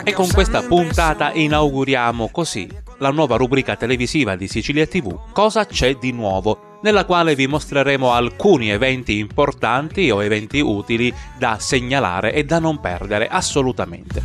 E con questa puntata inauguriamo così la nuova rubrica televisiva di Sicilia TV, Cosa c'è di nuovo?, nella quale vi mostreremo alcuni eventi importanti o eventi utili da segnalare e da non perdere assolutamente.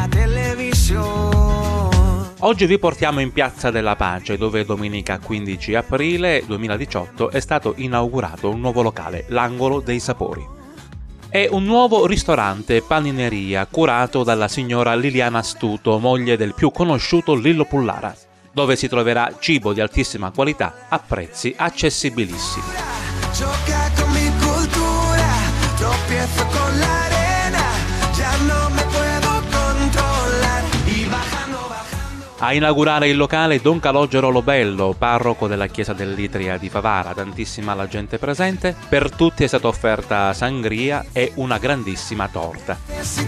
Oggi vi portiamo in Piazza della Pace, dove domenica 15 aprile 2018 è stato inaugurato un nuovo locale, l'Angolo dei Sapori. È un nuovo ristorante panineria curato dalla signora Liliana Astuto, moglie del più conosciuto Lillo Pullara, dove si troverà cibo di altissima qualità a prezzi accessibilissimi. Gioca con mi cultura, tropiezzo con l'arena, ya no me puedo controlar. A inaugurare il locale Don Calogero Lobello, parroco della chiesa dell'Itria di Favara, tantissima la gente presente, per tutti è stata offerta sangria e una grandissima torta.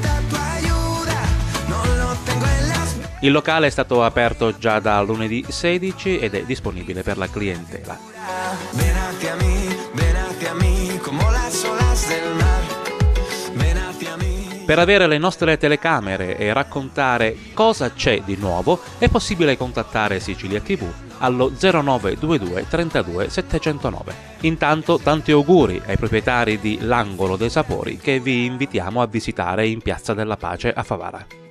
Il locale è stato aperto già da lunedì 16 ed è disponibile per la clientela. Per avere le nostre telecamere e raccontare cosa c'è di nuovo è possibile contattare Sicilia TV allo 0922 32 709. Intanto tanti auguri ai proprietari di L'Angolo dei Sapori che vi invitiamo a visitare in Piazza della Pace a Favara.